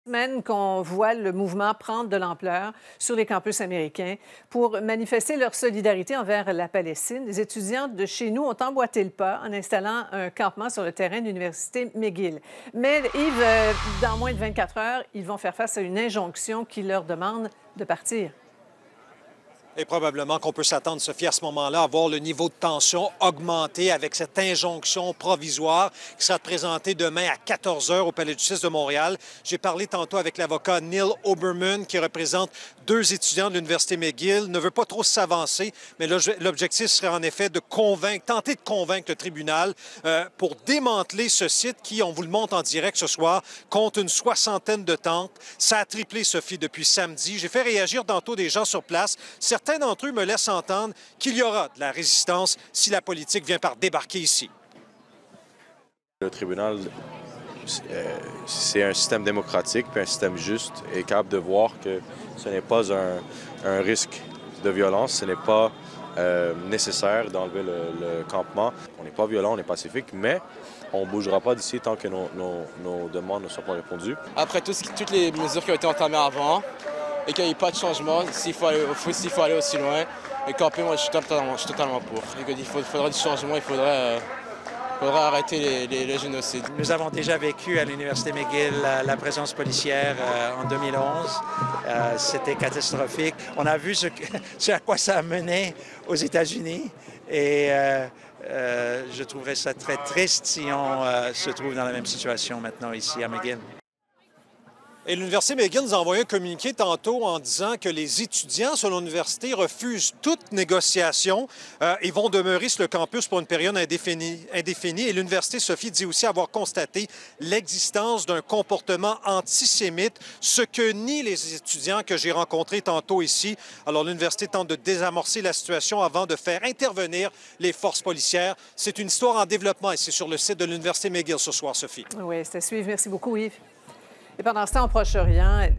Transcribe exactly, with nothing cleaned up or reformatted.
Semaine qu'on voit le mouvement prendre de l'ampleur sur les campus américains pour manifester leur solidarité envers la Palestine. Les étudiants de chez nous ont emboîté le pas en installant un campement sur le terrain de l'Université McGill. Mais Yves, euh, dans moins de vingt-quatre heures, ils vont faire face à une injonction qui leur demande de partir. Et probablement qu'on peut s'attendre, Sophie, à ce moment-là, à voir le niveau de tension augmenter avec cette injonction provisoire qui sera présentée demain à quatorze heures au Palais de justice de Montréal. J'ai parlé tantôt avec l'avocat Neil Oberman, qui représente deux étudiants de l'Université McGill, ne veut pas trop s'avancer, mais l'objectif serait en effet de convaincre, tenter de convaincre le tribunal euh, pour démanteler ce site qui, on vous le montre en direct ce soir, compte une soixantaine de tentes. Ça a triplé, Sophie, depuis samedi. J'ai fait réagir tantôt des gens sur place. Certains d'entre eux me laissent entendre qu'il y aura de la résistance si la politique vient par débarquer ici. Le tribunal, c'est un système démocratique puis un système juste et capable de voir que ce n'est pas un, un risque de violence, ce n'est pas euh, nécessaire d'enlever le, le campement. On n'est pas violent, on est pacifique, mais on ne bougera pas d'ici tant que nos, nos, nos demandes ne sont pas répondues. Après tout ce qui, toutes les mesures qui ont été entamées avant, et qu'il n'y ait pas de changement, s'il faut, s'il faut aller aussi loin, et camper, moi je suis totalement, je suis totalement pour. Et il faut, faudrait du changement, il faudrait, euh, faudrait arrêter les, les, les génocides. Nous avons déjà vécu à l'Université McGill la, la présence policière euh, en deux mille onze. Euh, C'était catastrophique. On a vu ce, ce à quoi ça a mené aux États-Unis et euh, euh, je trouverais ça très triste si on euh, se trouve dans la même situation maintenant ici à McGill. Et l'Université McGill nous a envoyé un communiqué tantôt en disant que les étudiants, selon l'université, refusent toute négociation euh, et vont demeurer sur le campus pour une période indéfinie. indéfinie. Et l'Université, Sophie, dit aussi avoir constaté l'existence d'un comportement antisémite, ce que nient les étudiants que j'ai rencontrés tantôt ici. Alors, l'Université tente de désamorcer la situation avant de faire intervenir les forces policières. C'est une histoire en développement et c'est sur le site de l'Université McGill ce soir, Sophie. Oui, c'est à suivre. Merci beaucoup, Yves. Et pendant ce temps, au Proche-Orient,